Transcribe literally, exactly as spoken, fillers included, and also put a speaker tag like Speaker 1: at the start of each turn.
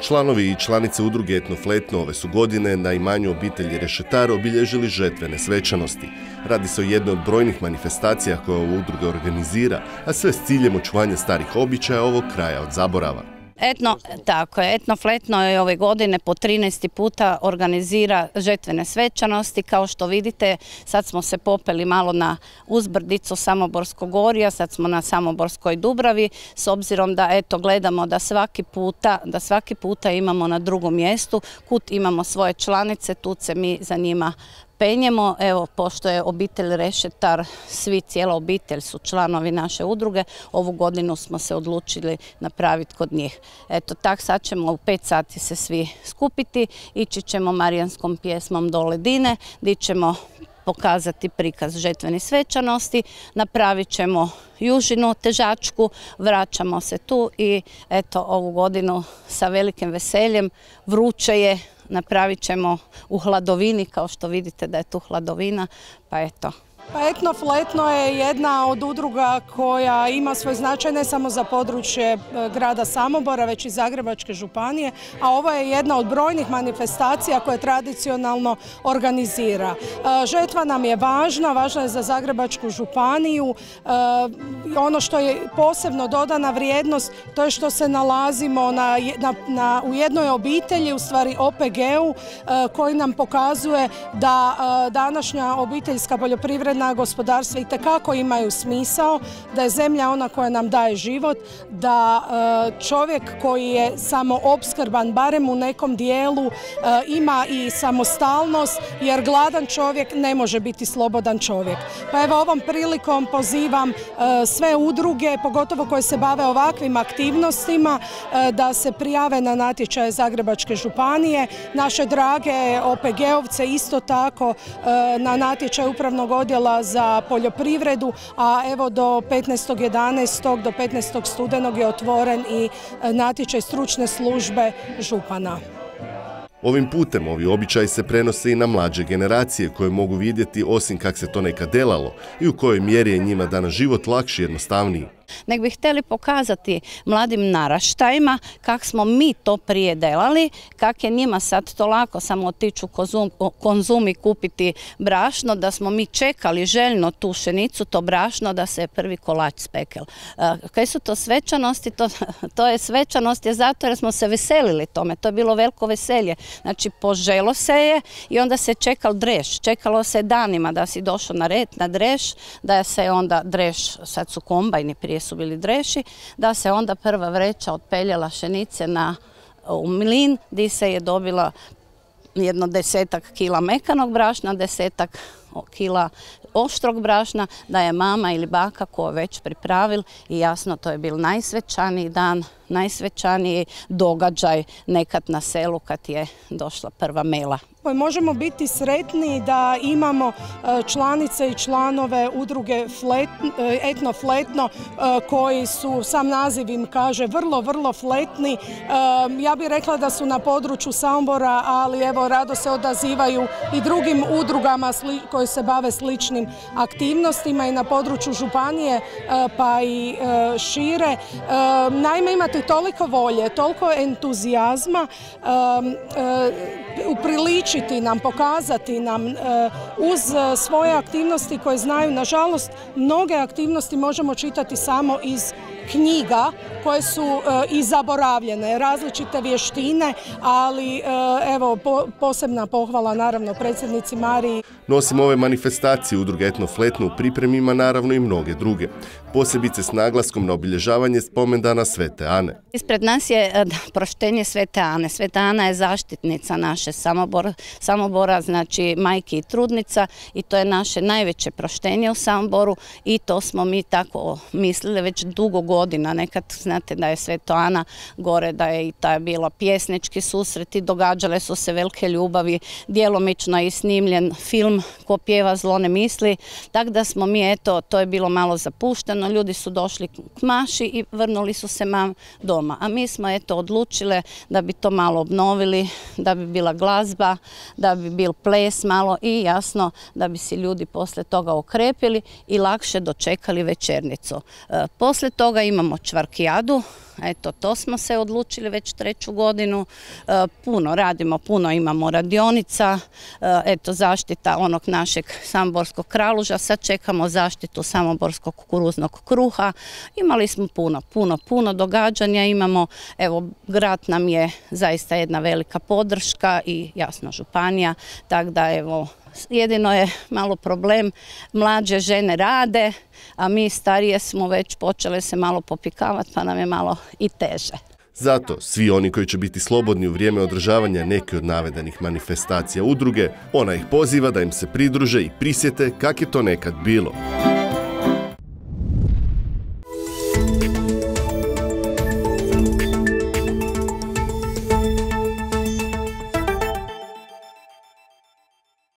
Speaker 1: Članovi i članice udruge Etno Fletno ove su godine na imanju obitelji Rešetar obilježili žetvene svečanosti. Radi se o jednoj od brojnih manifestacija koje ova udruga organizira, a sve s ciljem očuvanja starih običaja ovog kraja od zaborava.
Speaker 2: Etno, tako je, Etno Fletno je ove godine po trinaesti puta organizira žetvene svečanosti. Kao što vidite, sad smo se popeli malo na uzbrdicu Samoborskog gorja, sad smo na Samoborskoj Dubravi, s obzirom da eto gledamo da svaki puta, da svaki puta imamo na drugom mjestu, kud imamo svoje članice, tu se mi za njima penjemo. Evo, pošto je obitelj Rešetar, svi, cijela obitelj su članovi naše udruge, ovu godinu smo se odlučili napraviti kod njih. Eto, tak sad ćemo u pet sati se svi skupiti, ići ćemo marijanskom pjesmom do Ledine, gdje ćemo pokazati prikaz žetvenih svečanosti, napravit ćemo južinu težačku, vraćamo se tu i eto ovu godinu sa velikim veseljem, vruće je, napravit ćemo u hladovini, kao što vidite da je tu hladovina, pa eto.
Speaker 3: Pa Etno Fletno je jedna od udruga koja ima svoj značaj ne samo za područje grada Samobora, već i Zagrebačke županije, a ovo je jedna od brojnih manifestacija koje tradicionalno organizira. Žetva nam je važna, važna je za Zagrebačku županiju. Ono što je posebno dodana vrijednost, to je što se nalazimo na, na, na, u jednoj obitelji, u stvari O P G-u, koji nam pokazuje da današnja obiteljska poljoprivredna na gospodarstva itekako imaju smisao, da je zemlja ona koja nam daje život, da čovjek koji je samoopskrban, barem u nekom dijelu, ima i samostalnost, jer gladan čovjek ne može biti slobodan čovjek. Pa evo ovom prilikom pozivam sve udruge, pogotovo koje se bave ovakvim aktivnostima, da se prijave na natječaje Zagrebačke županije. Naše drage O P G-ovce isto tako na natječaj upravnog odjela za poljoprivredu, a evo do petnaestog jedanaestog do petnaestog studenog je otvoren i natječaj stručne službe župana.
Speaker 1: Ovim putem ovi običaji se prenose i na mlađe generacije koje mogu vidjeti osim kak se to nekad delalo i u kojoj mjeri je njima danas život lakši i jednostavniji.
Speaker 2: Nek bi htjeli pokazati mladim naraštajima kak smo mi to prije delali, kak je njima sad to lako samo otići u konzum, konzum i kupiti brašno, da smo mi čekali željno tu pšenicu, to brašno, da se prvi kolač spekel. Kaj su to svečanosti? To, to je svečanost je zato jer smo se veselili tome, to je bilo veliko veselje. Znači poželo se je i onda se čekal dreš, čekalo se danima da si došao na red, na dreš, da se onda dreš, sad su kombajni, prije su bili dreši, da se onda prva vreća otpeljala pšenice na u mlin, gdje se je dobila jedno desetak kila mekanog brašna, desetak kila oštrog brašna, da je mama ili baka ko već pripravil i jasno to je bil najsvečaniji dan, najsvečaniji događaj nekad na selu kad je došla prva mela.
Speaker 3: Možemo biti sretni da imamo članice i članove udruge Fletno, Etno Fletno koji su, sam naziv im kaže, vrlo, vrlo fletni. Ja bih rekla da su na području Samobora, ali evo rado se odazivaju i drugim udrugama koje se bave sličnim aktivnostima i na području županije pa i šire. Naime, imate toliko volje, toliko entuzijazma, upriličiti nam, pokazati nam uz svoje aktivnosti koje znaju. Nažalost, mnoge aktivnosti možemo čitati samo iz knjiga koje su i zaboravljene, različite vještine, ali evo posebna pohvala naravno predsjednici Mariji.
Speaker 1: No osim ove manifestacije udruge Etno Fletno u pripremi ima naravno i mnoge druge, posebice s naglaskom na obilježavanje spomendana Svete Ane.
Speaker 2: Ispred nas je proštenje Svete Ane. Sveta Ana je zaštitnica naše Samobora, Samobora, znači majki i trudnica, i to je naše najveće proštenje u Samoboru i to smo mi tako mislili već dugo godina. Nekad znate da je Sveta Ana gore, da je i taj bilo pjesnički susreti, događale su se velike ljubavi, djelomično je i snimljen film Ko pjeva zlo ne misli, tako da smo mi, eto, to je bilo malo zapušteno, ljudi su došli k maši i vrnuli su se mam doma. A mi smo, eto, odlučile da bi to malo obnovili, da bi bila glazba, da bi bil ples malo i jasno da bi si ljudi posle toga okrepili i lakše dočekali večernicu. E, posle toga imamo čvarkijadu. Eto, to smo se odlučili već treću godinu. E, puno radimo, puno imamo radionica. E, eto, zaštita onog našeg samoborskog kraluža. Sad čekamo zaštitu samoborskog kukuruznog kruha. Imali smo puno, puno, puno događanja. Imamo, evo, grad nam je zaista jedna velika podrška i jasno županija. Tako da, evo, jedino je malo problem, mlađe žene rade, a mi starije smo već počele se malo popikavati, pa nam je malo i teže.
Speaker 1: Zato svi oni koji će biti slobodni u vrijeme održavanja neke od navedenih manifestacija udruge, ona ih poziva da im se pridruže i prisjete kak je to nekad bilo.